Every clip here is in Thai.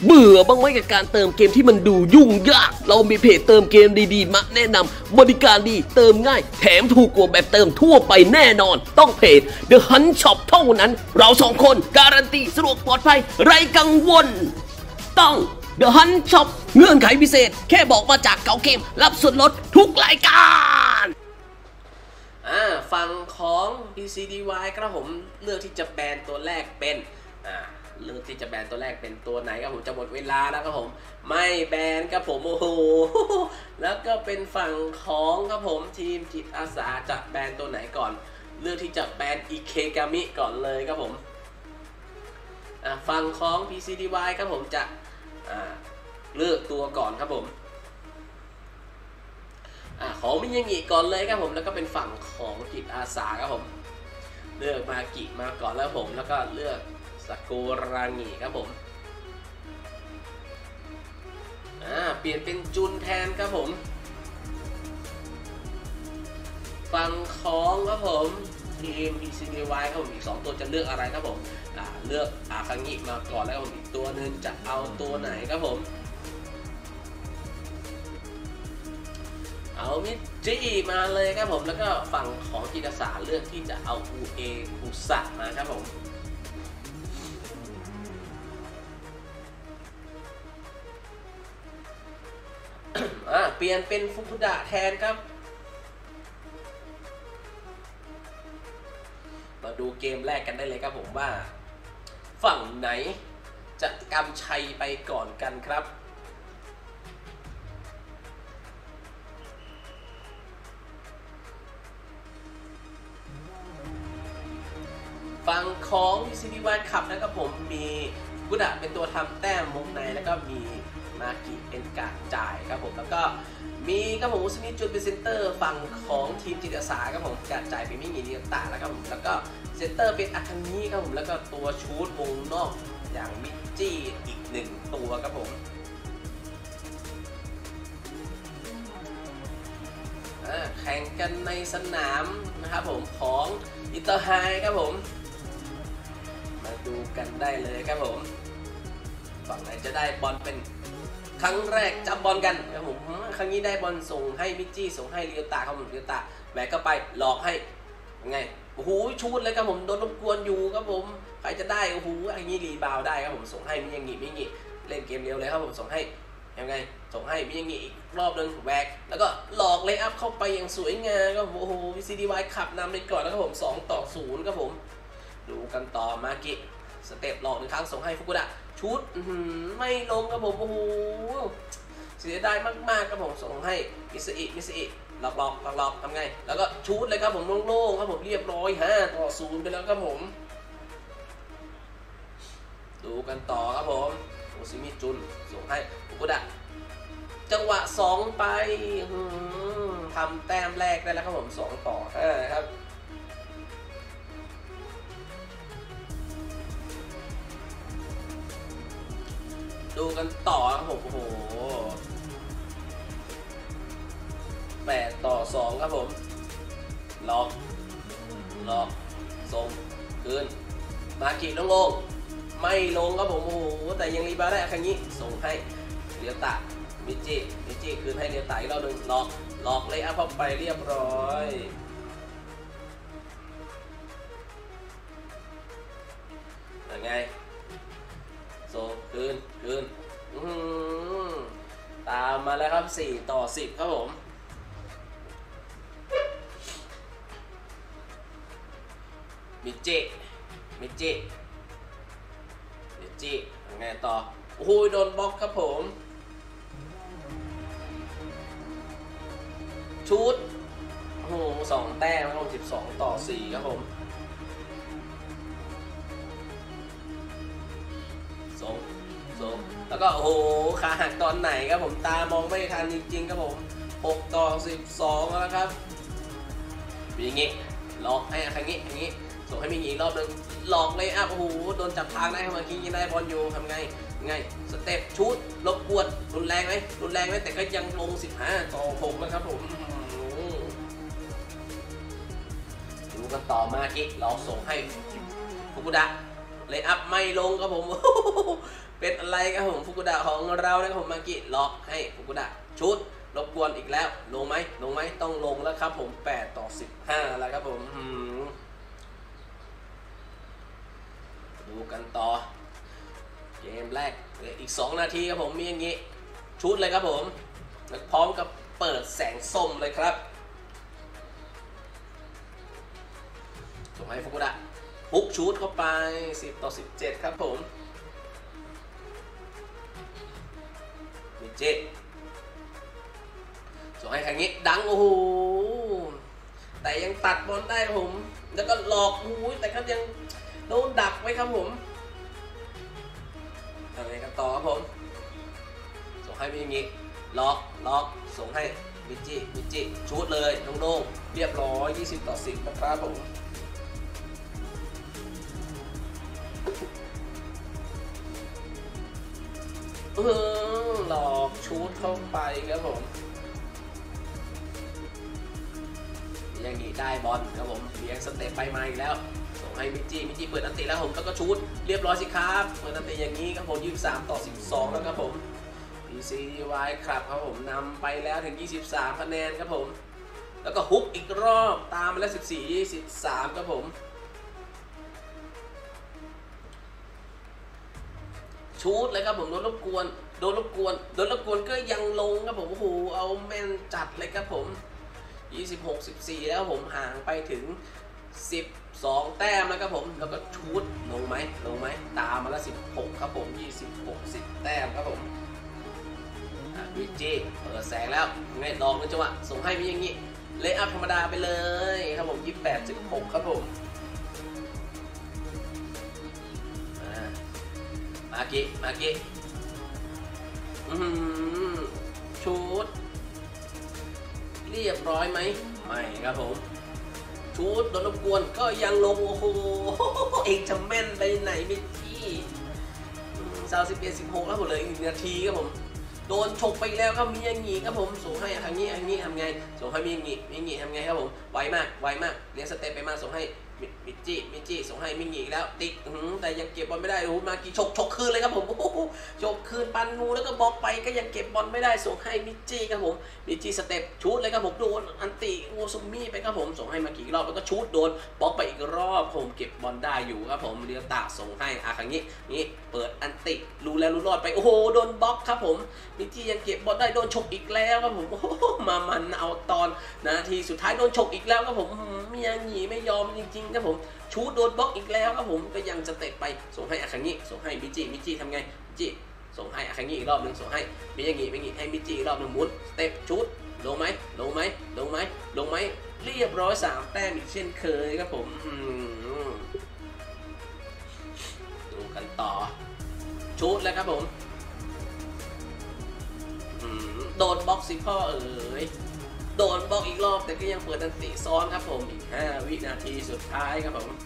เบื่อบ้างไหมกับการเติมเกมที่มันดูยุ่งยากเรามีเพจเติมเกมดีๆมาแนะนำบริการดีเติมง่ายแถมถูกกว่าแบบเติมทั่วไปแน่นอนต้องเพจ The Hunt Shop เท่านั้นเราสองคนการันตีสะดวกปลอดภัยไร้กังวลต้อง The Hunt Shop เงื่อนไขพิเศษแค่บอกมาจากเก่าเกมรับส่วนลดทุกรายการฝั่งของ PCDY ครับผมเลือกที่จะแบนตัวแรกเป็นเลือกที่จะแบนตัวแรกเป็นตัวไหนครับผมจะหมดเวลาแล้วครับผมไม่แบนครับผมโอ้โหแล้วก็เป็นฝั่งของครับผมทีมจิตอาสาจะแบนตัวไหนก่อนเลือกที่จะแบนอิเคกามิก่อนเลยครับผมฝั่งของ PCDY ครับผมจะเลือกตัวก่อนครับผมของมิยังงิก่อนเลยครับผมแล้วก็เป็นฝั่งของจิตอาสาครับผมเลือกมากิมาก่อนแล้วผมแล้วก็เลือกสกุรางิครับผมเปลี่ยนเป็นจุนแทนครับผมฝั่งของครับผมทีม PCDY ครับผมอีก2ตัวจะเลือกอะไรครับผมเลือกอาคังิมาก่อนแล้วผมอีกตัวหนึ่งจะเอาตัวไหนครับผมเอามิจิมาเลยครับผมแล้วก็ฝั่งของจิตอาสาเลือกที่จะเอาอูเอคุสะมาครับผมเปลี่ยนเป็นฟุกุดะแทนครับมาดูเกมแรกกันได้เลยครับผมว่าฝั่งไหนจะกำชัยไปก่อนกันครับฝั่งของ PCDY ขับนะครับผมมีฟุกุดะเป็นตัวทำแต้มวงในแล้วก็มีมากิเป็นการจ่ายครับผมแล้วก็มีครับผมอุสมิจุดเป็นเซนเตอร์ฝั่งของทีมจิตอาสาครับผมการจ่ายเป็นมิงิเดียตะแล้วครับผมแล้วก็เซนเตอร์เป็นอาคังิครับผมแล้วก็ตัวชูตวงนอกอย่างมิจิอีก1ตัวครับผมแข่งกันในสนามนะครับผมของอิเตอร์ไฮครับผมมาดูกันได้เลยครับผมฝั่งไหนจะได้บอลเป็นครั้งแรกจับบอลกันครับผมครั้งนี้ได้บอลส่งให้มิจิส่งให้เรียวตาครับผมเรียวตาแหวกเข้าไปหลอกให้ไงโอ้โหชูดเลยครับผมโดนรบกวนอยู่ครับผมใครจะได้โอ้โหอันนี้รีบาวได้ครับผมส่งให้มิยังงิเล่นเกมเร็วเลยครับผมส่งให้ยังไงส่งให้มิยังงิอีกรอบนึงแหวกแล้วก็หลอกเลย์อัพเข้าไปอย่างสวยงามครับโอ้โห PCDY ขับนำไปก่อนแล้วครับผม2-0ครับผมดูกันต่อมากิสเต็ปหลอก1ครั้งส่งให้ฟุกุดะชุดไม่ลงครับผมโอ้โหเสียดายมากๆครับผมส่งให้มิสอิหลอกทำไงแล้วก็ชุดเลยครับผมโล่งๆครับผมเรียบร้อย5-0ไปแล้วครับผมดูกันต่อครับผมโอซิมิจุนส่งให้ฟุกุดะจังหวะ2ไปทำแต้มแรกได้แล้วครับผม2-5ครับดูกันต่อครับผมโอ้โห8-2ครับผมหลอกส่งคืนมากิลงไม่ลงครับผมโอ้โหแต่ยังรีบาวได้อาคังิส่งให้เรียวตะมิจิคืนให้เรียวตะอีกรอบนึงหลอกเลยอัพเข้าไปเรียบร้อยยังไงส่งคืนตามมาแล้วครับ4-10ครับผมมิจิยังไงต่อโอ้โหโดนบล็อกครับผมชุดโอ้โห2 แต้มครับผม12-4ครับผมส่งแล้วก็โอ้โหขาหักตอนไหนครับผมตามองไม่ทันจริงๆครับผม6-12แล้วครับอย่างงี้หลอกให้อาคังิอย่างงี้ส่งให้มิงิรอบนึงหลอกเลยโอ้โหโดนจับทางได้ครับเมื่อกี้ยิงได้บอลอยู่ทำไงสเต็ปชุดรบกวนรุนแรงไหมแต่ก็ยังลง15-6แล้วครับผมดูกันต่อมากิเราส่งให้ฟุกุดะเลยอัพไม่ลงครับผม เป็นอะไรครับผมฟุกุดะของเรานะครับผมมากิล็อกให้ฟุกุดะชุดรบกวนอีกแล้วลงไหมต้องลงแล้วครับผม8-15แล้วครับผมดูกันต่อเกมแรกเหลืออีก2นาทีครับผมมีอย่างงี้ชุดเลยครับผมพร้อมกับเปิดแสงส้มเลยครับส่งให้ฟุกุดะฮุกชุดเข้าไป10-17ครับผมมิจิส่งให้ครั้งนี้ดังโอ้โหแต่ยังตัดบอลได้ครับผมแล้วก็หลอกแต่ก็ยังโดนดักไว้ครับผมอะไรกันต่อครับผมส่งให้มิจิล็อกส่งให้มิจิชุดเลยโล่งๆเรียบร้อย20-10นะครับผมหลอกชุดเข้าไปครับผมยังดีได้บอลครับผมเลี้ยงสเต็ปไปมาอีกแล้วส่งให้มิจิเปิดอันติแล้วผมแล้วก็ชุดเรียบร้อยสิครับเปิดอันติอย่างนี้ครับผม23-12แล้วครับผม PCY ครับผมนำไปแล้วถึง23คะแนนครับผมแล้วก็ฮุกอีกรอบตามมาแล้ว14-23ครับผมชุดเลยครับผมโดนรบกวนก็ยังลงครับผมโอ้โหเอาแม่นจัดเลยครับผม26-14แล้วผมห่างไปถึง12แต้มแล้วครับผมแล้วก็ชุดลงไหมตามมาแล้ว16ครับผม26-10แต้มครับผมวิจิเปิดแสงแล้วไงลองกันจังหวะส่งให้มีอย่างงี้เลย์อัพธรรมดาไปเลยครับผม28-16ครับผมมากิชุดเรียบร้อยไหมไม่ครับผมชุดโดนรบกวนก็ยังลงโอ้โหเอกจะแม่นไปไหนไม่ที่21-16แล้วหมดเลย1 นาทีครับผมโดนฉกไปแล้วครับมีอย่างงี้ครับผมส่งให้ทางนี้ทำไงส่งให้มีอย่างงี้ทำไงครับผมไวมากเลี้ยงสเต็ปไปมาส่งให้มิจิส่งให้มิงี้แล้วติดแต่ยังเก็บบอลไม่ได้โอ้โหมากี่ฉกคืนเลยครับผมฉกคืนปันงูแล้วก็บล็อกไปก็ยังเก็บบอลไม่ได้ส่งให้มิจิครับผมมิจิสเต็ปชูดเลยครับผมโดนอันติโอซุมิไปครับผมส่งให้มากี่รอบแล้วก็ชูดโดนบล็อกไปอีกรอบผมเก็บบอลได้อยู่ครับผมเรียวตาส่งให้ครั้งนี้เปิดอันติรู้แล้วรู้รอดไปโอ้โหโดนบล็อกครับผมมิจิยังเก็บบอลได้โดนฉกอีกแล้วครับผมมันเอาตอนนาทีสุดท้ายโดนฉกอีกแล้วครับผมมีอย่างงี้ไม่ยอมจริงๆครับผมชูดโดนบล็อกอีกแล้วครับผมก็ยังจะเตะไปส่งให้อาคังิส่งให้มิจิทำไงมิจิส่งให้อาคังิอีกรอบหนึ่งส่งให้มีอย่างงี้ให้มิจิอีกรอบหนึ่งหมุนสเต็ปชูดลงไหมเรียบร้อย3แต้มอีกเช่นเคยครับผมดูกันต่อชูดแล้วครับผมโดนบล็อกสิพ่อโดนบล็อกอีกรอบแต่ก็ยังเปิดอันติซ้อนครับผมอีก5 วินาทีสุดท้ายครับผม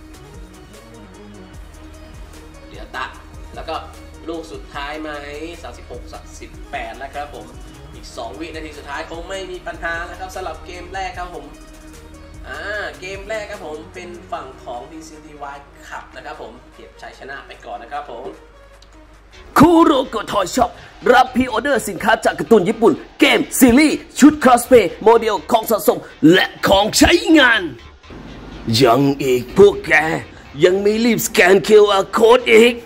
เหลือตัดแล้วก็ลูกสุดท้ายไหม36-18แล้วครับผมอีก2 วินาทีสุดท้ายคงไม่มีปัญหาแล้วครับสำหรับเกมแรกครับผมเกมแรกครับผมเป็นฝั่งของ DCTY ขับนะครับผมเก็บชัยชนะไปก่อนนะครับผมคูโรโกทอยช็อปรับพรีออเดอร์สินค้าจากการ์ตูนญี่ปุ่นเกมซีรีส์ชุดคอสเพย์โมเดลของสะสมและของใช้งานยังอีกพวกแกยังไม่รีบสแกน QR Code อีก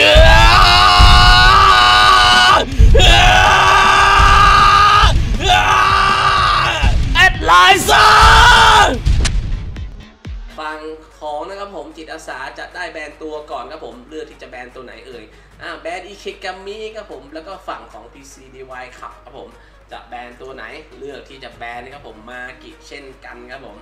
แอดไลน์ซ่าฟังของนะครับผมจิตอาสาจะได้แบนตัวก่อนครับผมเลือกที่จะแบนตัวไหนแบนอิเคกามิครับผมแล้วก็ฝั่งของ PCDY ขับครับผมจะแบนตัวไหนเลือกที่จะแบนนะครับผมมากิเช่นกันครับผม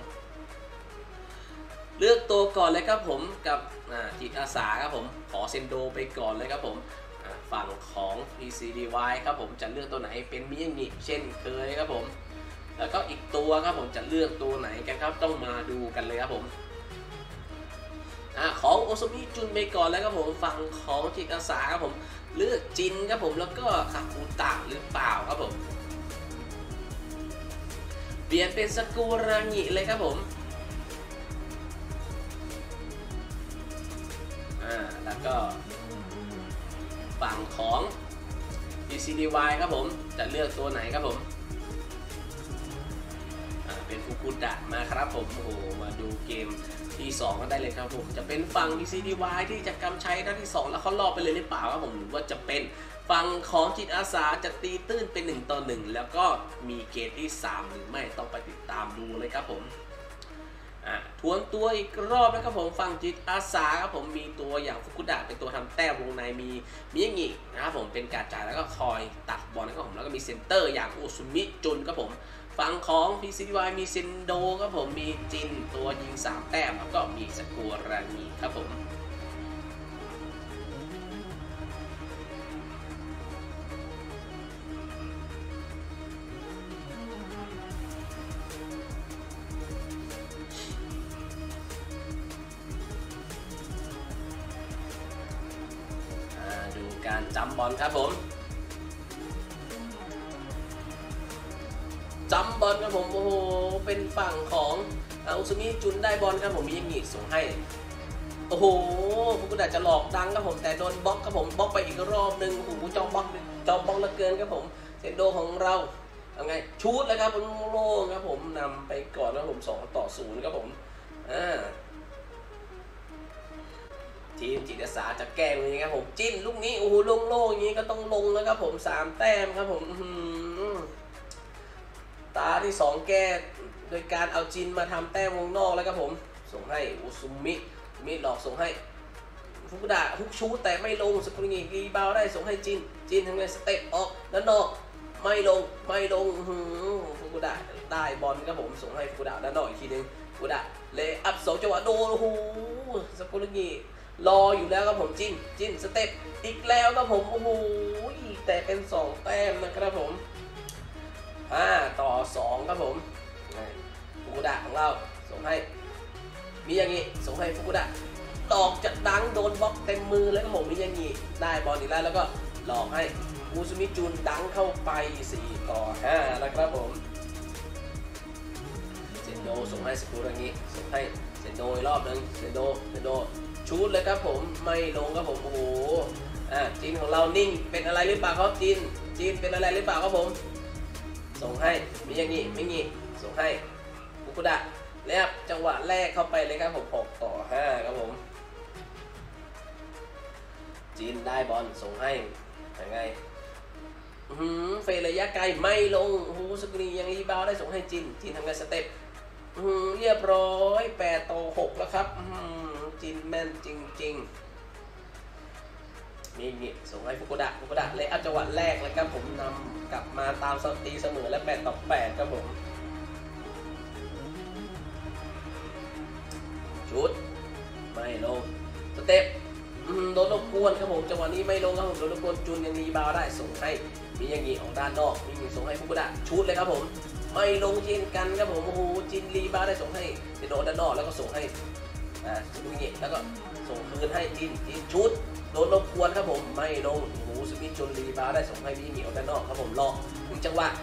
เลือกตัวก่อนเลยครับผมกับจิตอาสาครับผมขอเซนโดไปก่อนเลยครับผมฝั่งของ PCDY ครับผมจะเลือกตัวไหนเป็นมิยางิเช่นเคยครับผมแล้วก็อีกตัวครับผมจะเลือกตัวไหนกันครับต้องมาดูกันเลยครับผมของโอซุมิจุนไปก่อนแล้วครับผมฝั่งของจิตอาสาครับผมเลือกจินครับผมแล้วก็คาคุตะหรือเปล่าครับผมเปลี่ยนเป็นสกุระงิเลยครับผมแล้วก็ฝั่งของ DCDY ครับผมจะเลือกตัวไหนครับผมเป็นฟุกุดะมาครับผมโอ้โหมาดูเกมที่2กันได้เลยครับผมจะเป็นฝั่ง DCDY ที่จะกำชัยนัดที่2แล้วเขารอบไปเลยหรือเปล่าครับผมหรือว่าจะเป็นฝั่งของจิตอาสาจะตีตื้นเป็น1-1แล้วก็มีเกมที่3หรือไม่ต้องไปติดตามดูเลยครับผมทวนตัวอีกรอบนะครับผมฝั่งจิตอาสาครับผมมีตัวอย่างฟุกุดะเป็นตัวทำแต้มวงในมีมิยางินะครับผมเป็นการจ่ายแล้วก็คอยตัดบอลนะครับผมแล้วก็มีเซนเตอร์อย่างอุซุมิจุนครับผมฝั่งของ DCDY มีเซนโดครับผมมีจินตัวยิง3แต้มแล้วก็มีสกัวรานีครับผมดูการจำบอลครับผมจำบอลครับผมโอ้โหเป็นฝั่งของอุซุมิจุนได้บอลครับผมมีอย่างงี้ส่งให้โอ้โหฟุกุดะจะหลอกดังครับผมแต่โดนบล็อกครับผมบล็อกไปอีกรอบนึงโอ้โหจ้องบล็อกเหลือเกินครับผมเซนโดของเราเอาไงชูดเลยครับผมโล่งครับผมนำไปก่อนครับผม2-0ครับผมทีมจิตอาสาจะแก้งนี้ครับผมจิ้นลูกนี้โอ้โหโล่งๆอย่างนี้ก็ต้องลงแล้วครับผม3แต้มครับผมตาที่2แก้โดยการเอาจินมาทำแต้มวงนอกแล้วครับผมส่งให้อุซุมิหลอกส่งให้ฟุกุดะฮุกชูแต่ไม่ลงสกุลงีรีบาวได้ส่งให้จินทำไงสเต็ปออกด้านนอกไม่ลงฟุกุดะได้บอลครับผมส่งให้ฟุกุดะด้านนอกอีกทีนึงฟุกุดะเลย์อัพ2จังหวะโดนโอ้โหสกุลงีรออยู่แล้วครับผมจินสเต็ปอีกแล้วครับผมโอ้โหแต่เป็น2แต้มนะครับผม5-2ครับผมฟุกุดะของเราส่งให้มีอย่างงี้ส่งให้ฟุกุดะหลอกจะดังโดนบล็อกเต็มมือแล้วครับผมมีอย่างงี้ได้บอลอีกแล้วก็หลอกให้อุซุมิจุนดังเข้าไป4-5แล้วครับผมเซนโดส่งให้สกุระงิส่งให้เซนโดอีกรอบนึงเซนโดชูดเลยครับผมไม่ลงครับผมโอ้โหจินของเรานิ่งเป็นอะไรหรือเปล่าครับจินเป็นอะไรหรือเปล่าครับผมส่งให้มีอย่างงี้ไม่งี้ส่งให้ฟุกุดะแล้วจังหวะแรกเข้าไปเลยครับผม6-5ครับผมจินได้บอลส่งให้ยังไงเฟรระยะไกลไม่ลงโอ้โหสกุลียังรีบาวได้ส่งให้จินทำไงสเต็ปเรียบร้อย8-6แล้วครับจินแม่นจริงๆนี่ส่งให้ฟุกุดะเลยเอาจังหวะแรกเลยครับผมนำกลับมาตามสตีเสมอและ8-8ครับผมชุดไม่ลงสเต็ปโดนรบกวนครับผมจังหวะนี้ไม่ลงครับผมโดนรบกวนจุนยังรีบาวได้ส่งให้มีอย่างงี้ออกด้านนอกมีส่งให้ฟุกุดะชุดเลยครับผมไม่ลงเช่นกันครับผมโอ้โหจินรีบาวได้ส่งให้โดนด้านนอกแล้วก็ส่งให้สุมิแล้วก็ส่งคืนให้จินชุดโดนรบกวนครับผมไม่ลงโอ้โหสุมิจุนรีบาวได้ส่งให้มีอย่างงี้ออกด้านนอกครับผมรอถึงจังหวะ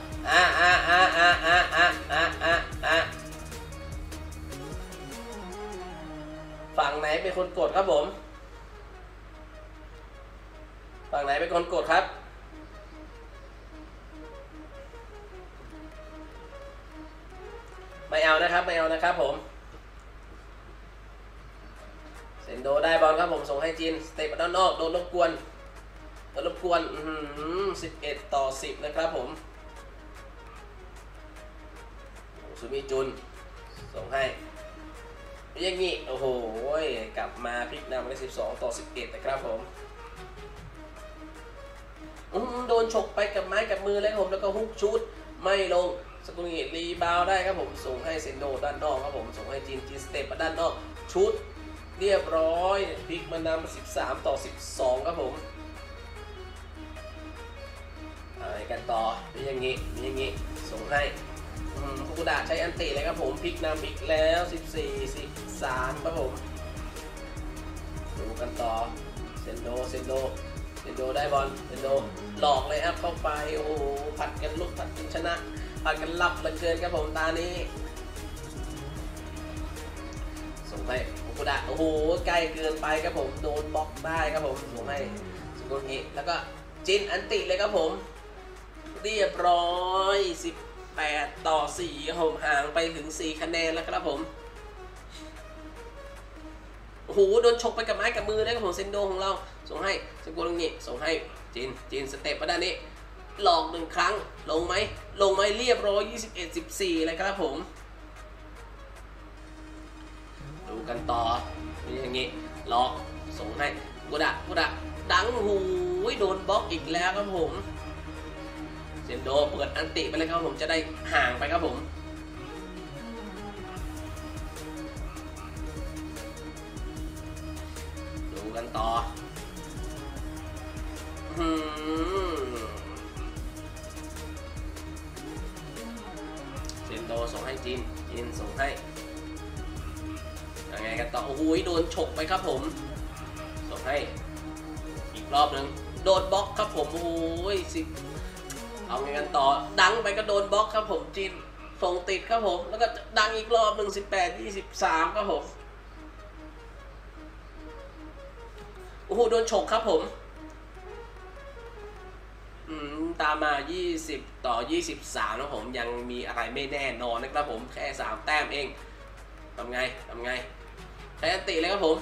ฝั่งไหนเป็นคนกดครับผมฝั่งไหนเป็นคนกดครับไม่เอานะครับผมเซนโดได้บอลครับผมส่งให้จินสเตปด้านนอกโดนรบกวน11-10นะครับผมสุมิจุนส่งให้อย่างงี้โอ้โหกลับมาพลิกนำไป12-11นะครับผมโดนฉกไปกับไม้กับมือเลยครับผมแล้วก็ฮุกชูดไม่ลงสกุลงีรีบาวได้ครับผมส่งให้เซนโดด้านนอกครับผมส่งให้จินสเตปด้านนอกชูดเรียบร้อยพลิกมานำ13-12ครับผมอะไรกันต่อมีอย่างงี้ส่งให้ฟุกุดะใช้อันติเลยครับผมพลิกนำอีกแล้ว14-13ครับผมดูกันต่อเซนโดได้บอลเซนโดหลอกเลยครับเข้าไปโอ้โหผัดกันลุกผัดกันชนะผัดกันลับเหลือเกินครับผมตานี้ส่งให้ฟุกุดะโอ้โหใกล้เกินไปครับผมโดนบล็อกได้ครับผมส่งให้สุโกงิแล้วก็จินอันติเลยครับผมเรียบร้อย18 ต่อ 4ครับผมห่างไปถึง4คะแนนแล้วครับผมโอ้โหโดนฉกไปกับไม้กับมือเลยครับผมเซนโดของเราส่งให้สุโกงิส่งให้จินสเต็ปมาด้านนี้หลอก1 ครั้งลงไหมเรียบร้อย21-14เลยครับผมดูกันต่อเป็นอย่างงี้หลอกส่งให้กุดะดังหูโดนบล็อกอีกแล้วครับผมเซนโดเปิดอันติไปเลยครับผมจะได้ห่างไปครับผมดูกันต่อเซนโดส่งให้จินส่งให้ยังไงกันต่อโอ้โหโดนฉกไปครับผมส่งให้อีกรอบหนึ่งโดนบล็อกครับผมโอ้โหเอาไงกันต่อดังไปก็โดนบล็อกครับผมจินส่งติดครับผมแล้วก็ดังอีกรอบหนึ่ง18-23ครับผมโอ้โหโดนฉกครับผมตามมา20 ต่อ 23นะผมยังมีอะไรไม่แน่นอนนะครับผมแค่3 แต้มเองทำไงใช้อันติเลยครับผม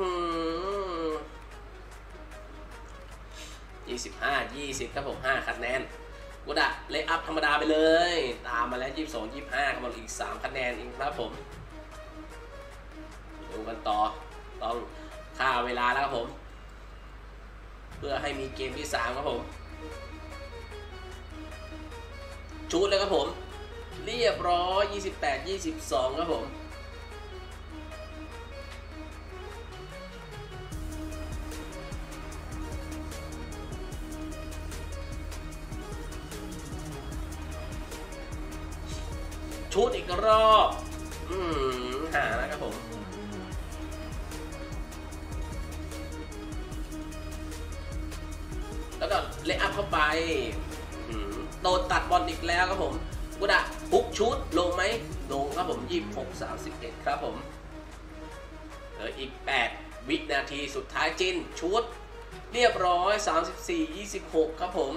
25-20ครับผม5 คะแนนกุดะเลย์อัพธรรมดาไปเลยตามมาแล้ว22-25ครับผมอีก3 คะแนนเองครับผมดูกันต่อต้องฆ่าเวลาแล้วครับผมเพื่อให้มีเกมที่3ครับผมชุดเลยครับผมเรียบร้อย28-22ครับผมชุดอีกรอบหานะครับผมแล้วก็เลย์อัพเข้าไปโดนตัดบอลอีกแล้วครับผมกุดะฮุกชุดลงไหมลงครับผม26-31ครับผมเหลืออีก8 วินาทีสุดท้ายจินชุดเรียบร้อย34-26ครับผม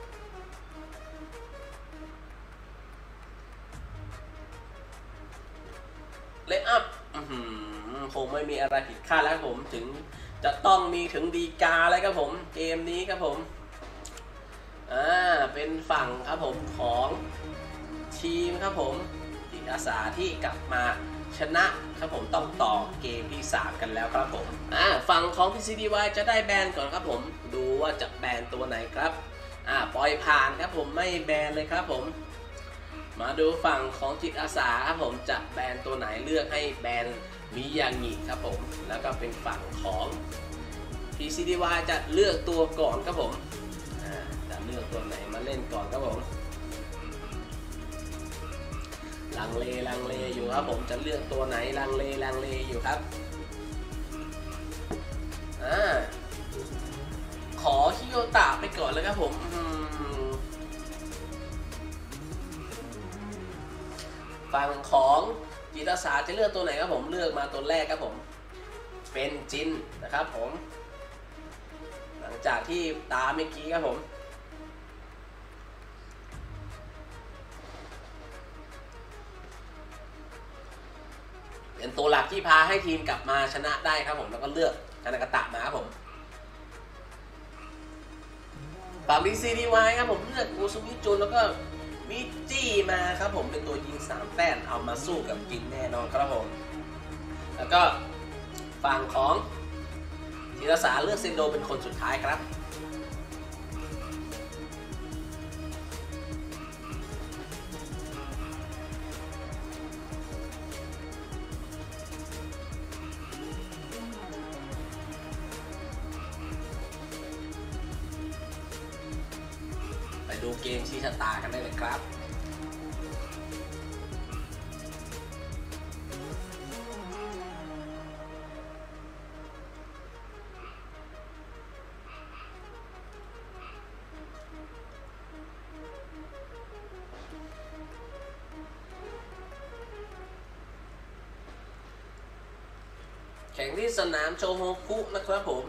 เลย์อัพคงไม่มีอะไรผิดคาดแล้วผมถึงจะต้องมีถึงดีกาเลยครับผมเกมนี้ครับผมเป็นฝั่งครับผมของทีมครับผมจิตอาสาที่กลับมาชนะครับผมต้องต่อเกมที่3กันแล้วครับผมฝั่งของ PCDY จะได้แบนก่อนครับผมดูว่าจะแบนตัวไหนครับปล่อยผ่านครับผมไม่แบนเลยครับผมมาดูฝั่งของจิตอาสาครับผมจะแบนตัวไหนเลือกให้แบนมิยางิครับผมแล้วก็เป็นฝั่งของ PCDY จะเลือกตัวก่อนครับผมจะเลือกตัวไหนมาเล่นก่อนครับผมลังเลอยู่ครับผมจะเลือกตัวไหนลังเลอยู่ครับขอฮิโยตะไปก่อนเลยครับผมฝั่งของจิตอาสาจะเลือกตัวไหนครับผมเลือกมาตัวแรกครับผมเป็นจินนะครับผมหลังจากที่ตาเมื่อกี้ครับผมเป็นตัวหลักที่พาให้ทีมกลับมาชนะได้ครับผมแล้วก็เลือกคานากาตะมาครับผมฝั่ง BCDY ครับผมเลือกโกซุมิจุนแล้วก็มิจี้มาครับผมเป็นตัวยิง3 แต้มเอามาสู้กับจินแน่นอนครับผมแล้วก็ฝั่งของจิตอาสาเลือกเซนโดเป็นคนสุดท้ายครับดูเกมชี้ชะตากันได้เลยครับแข่งที่สนามโชโฮคุนะครับผม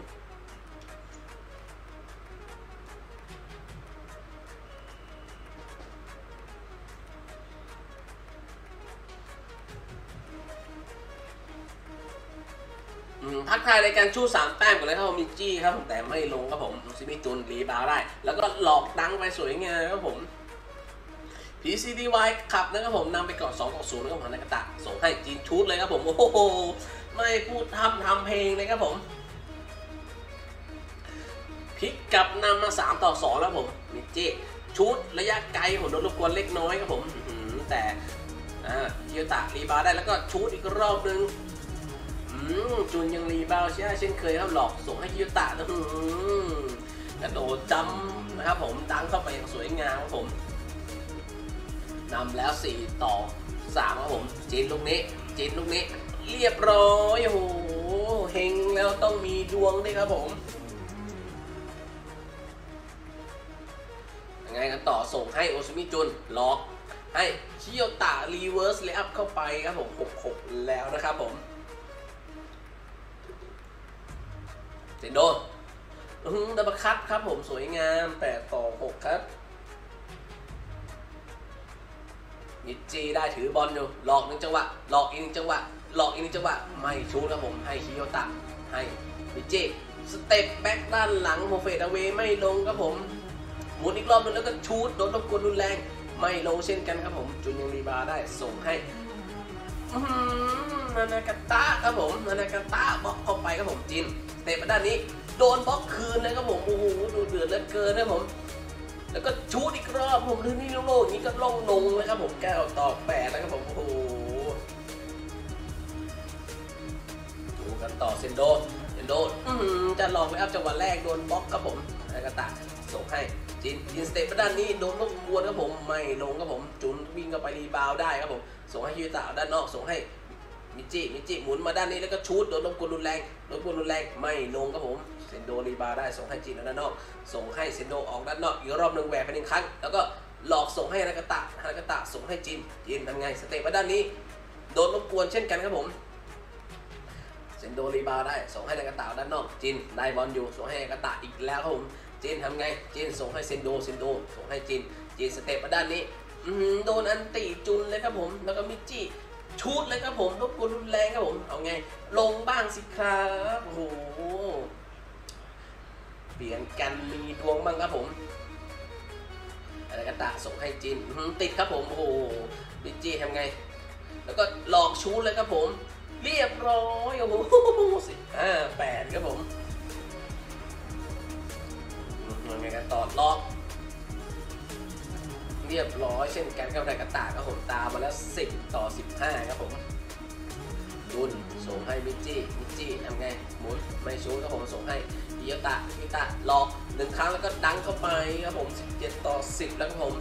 ทักทายรายการชู้3 แต้มกันเลยครับมิจี้ครับแต่ไม่ลงครับผมซิมิจุนรีบาวได้แล้วก็หลอกดังไปสวยงามครับผม PCDY ขับนะครับผมนำไปก่อน2-0นะครับผมนากาตะส่งให้จีนชูดเลยครับผมโอ้โหไม่พูดทำเพลงเลยครับผมพลิกกลับนำมา3-2แล้วผมมิจี้ชูดระยะไกลผมโดนรบกวนเล็กน้อยครับผมแต่เคียวตะรีบาวได้แล้วก็ชูดอีกรอบนึงจุนยังรีบาวเช่นเคยครับหลอกส่งให้คิวตะกระโดดจำนะครับผมดังเข้าไปอย่างสวยงามครับผมนำแล้ว4-3ครับผมจีนลูกนี้เรียบร้อยโอ้โหเฮงแล้วต้องมีดวงด้วยครับผมยังไงกันต่อส่งให้โอซุมิจุนหลอกให้คิโยตะรีเวิร์สเลย์อัพเข้าไปครับผม6-6แล้วนะครับผมเซนโดดับเบิลคัทครับผมสวยงาม8-6ครับมิจิได้ถือบอลอยู่หลอก1 จังหวะหลอกอีก1 จังหวะหลอกอีก1 จังหวะไม่ชูดครับผมให้คิโยตะให้มิจิสเต็ปแบ็กด้านหลังโมเฟตเอาเวไม่ลงครับผมหมุนอีกรอบนึงแล้วก็ชูดโดนรบกวนรุนแรงไม่ลงเช่นกันครับผมจุนยังรีบาได้ส่งให้นานากาตะครับผมนานากาตะบล็อกเข้าไปครับผมจินเตะมาด้านนี้โดนบล็อกคืนเลยครับผมโอ้โหดูเดือดเหลือเกินนะผมแล้วก็ชูดอีกรอบผมลื่นนี่โล่งๆอย่างนี้ก็ล่องลงเลยครับผม9-8แล้วครับผมโอ้โหดูกันต่อเซนโดจะลองไปอัพจังหวะแรกโดนบล็อกครับผมนากาตะส่งให้จินสเตปมาด้านนี้โดนรบกวนครับผมไม่ลงครับผมจุนวิ่งเข้าไปรีบาวได้ครับผมส่งให้ยูตะด้านนอกส่งให้มิจิหมุนมาด้านนี้แล้วก็ชูดโดนรบกวนรุนแรงไม่ลงครับผมเซนโดรีบาวได้ส่งให้จินด้านนอกส่งให้เซนโดออกด้านนอกอีกรอบนึงแหวกไป1 ครั้งแล้วก็หลอกส่งให้นากาตะส่งให้จินทำไงสเตปมาด้านนี้โดนรบกวนเช่นกันครับผมเซนโดรีบาวได้ส่งให้นากาตะด้านนอกจินได้บอลอยู่ส่งให้นากาตะอีกแล้วครับผมจินทำไงจินส่งให้เซนโดส่งให้จินสเตปมาด้านนี้โดนอันติจุนเลยครับผมแล้วก็มิจิชูดเลยครับผมรบกวนรุนแรงครับผมเอาไงลงบ้างสิครับโอ้โหเปลี่ยนกันมีดวงบ้างครับผมอะไรกันตะส่งให้จินติดครับผมโอ้โหมิจิทำไงแล้วก็หลอกชูดเลยครับผมเรียบร้อยโอ้โห15-8ครับผมยังไงกันต่อหลอกเรียบร้อยเช่นกันกับนากาตะครับผมตามมาแล้ว10-15ครับผมจุนส่งให้มิจิทำไงหมุนไม่ชูครับผมส่งให้ฮิโยตะหลอก1 ครั้งแล้วก็ดังเข้าไปครับผม17-10แล้วครับผม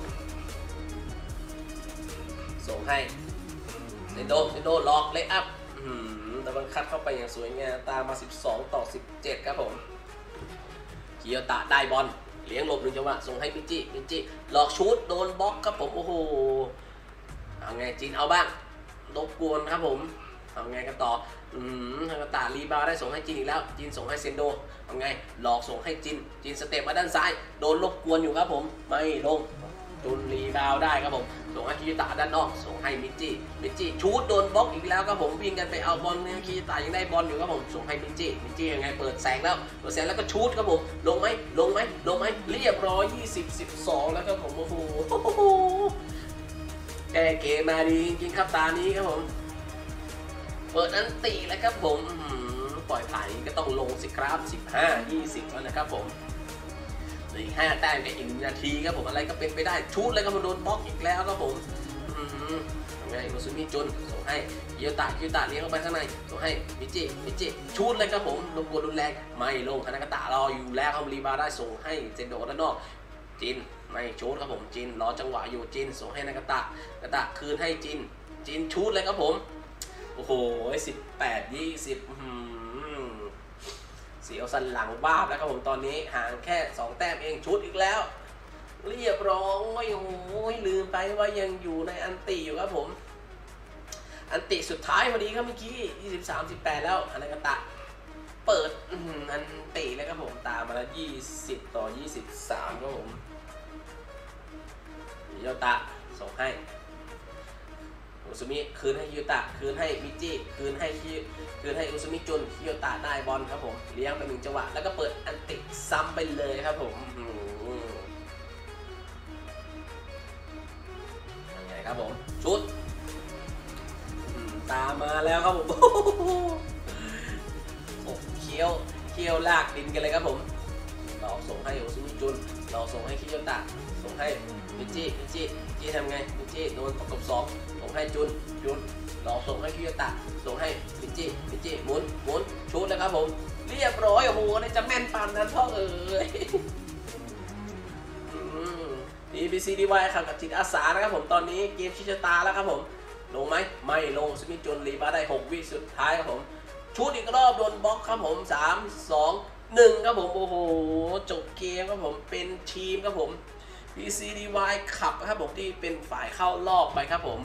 ส่งให้เซนโดหลอกเลย์อัพแต่มันคัดเข้าไปอย่างสวยงามตามมา12-17ครับผมฮิโยตะได้บอลเลี้ยงหลบ1 จังหวะส่งให้มิจิหลอกชูดโดนบล็อกครับผมโอ้โหเอาไงจินเอาบ้างรบกวนครับผมเอาไงกันต่อนากาตะรีบาวได้ส่งให้จินอีกแล้วจินส่งให้เซนโดเอาไงหลอกส่งให้จินสเต็ปมาด้านซ้ายโดนรบกวนอยู่ครับผมไม่ลงจุนรีบาวได้ครับผมส่งให้คิโยตะด้านนอกส่งให้มิจิชูดโดนบล็อกอีกแล้วครับผมวิ่งกันไปเอาบอลคิโยตะยังได้บอลอยู่ครับผมส่งให้มิจิยังไงเปิดแสงแล้วก็ชูดครับผมลงไหมเรียบร้อย20-12แล้วครับผมโอ้โหแกเกมมาดีจริงๆครับตานี้ครับผมเปิดอันตีแล้วครับผมปล่อยผ่านก็ต้องลงสิครับ15-20แล้วนะครับผมอีก5 แต้มในอีก1 นาทีครับผมอะไรก็เป็นไปได้ชูดเลยครับผมโดนบล็อกอีกแล้วครับผมทำไงโนซุมิจุนส่งให้คิโยตะเลี้ยงเข้าไปข้างในส่งให้มิจิชูดเลยครับผมรบกวนรุนแรงไม่ลงนากาตะรออยู่แล้วครับรีบาวได้ส่งให้เซนโดด้านนอกจินไม่ชูดครับผมจินรอจังหวะอยู่จินส่งให้นากาตะคืนให้จินชูดเลยครับผมโอ้โห18-20เสียวสันหลังบ้าแล้วครับผมตอนนี้ห่างแค่2 แต้มเองชุดอีกแล้วเรียบร้อยโอ้ยลืมไปว่ายังอยู่ในอันตีอยู่ครับผมอันติสุดท้ายพอดีครับเมื่อกี้23-18แล้วอานากาตะเปิดอันติแล้วครับผมตามมาแล้ว20-23ครับผมฮิโยตะส่งให้อุซุมิคืนให้ฮิโยตะคืนให้มิจิคืนให้อุซุมิจุนฮิโยตะได้บอลครับผมเลี้ยงไป1จังหวะแล้วก็เปิดอันติซ้ำไปเลยครับผมยังไงครับผมชุดตามมาแล้วครับผมโอ้เคี้ยวลากดินกันเลยครับผมเราส่งให้อุซุมิจุนเราส่งให้ฮิโยตะส่งให้มิจิทำไงมิจิโดนประกบ2ส่งให้จุนเราส่งให้ฮิโยตะส่งให้มิจิหมุนชุดแล้วครับผมเรียบร้อยโอ้โหนี่จะแม่นปานนั้นพ่อเอ๋ยDBCDY ขับกับจิตอาสานะครับผมตอนนี้เกมชิชตาแล้วครับผมลงไหมไม่ลงซิมิจุนรีบาได้6วิสุดท้ายครับผมชุดอีกรอบโดนบล็อกครับผม3-2-1ครับผมโอ้โหจบเกมครับผมเป็นทีมครับผม BCDY ขับครับผมที่เป็นฝ่ายเข้ารอบไปครับผม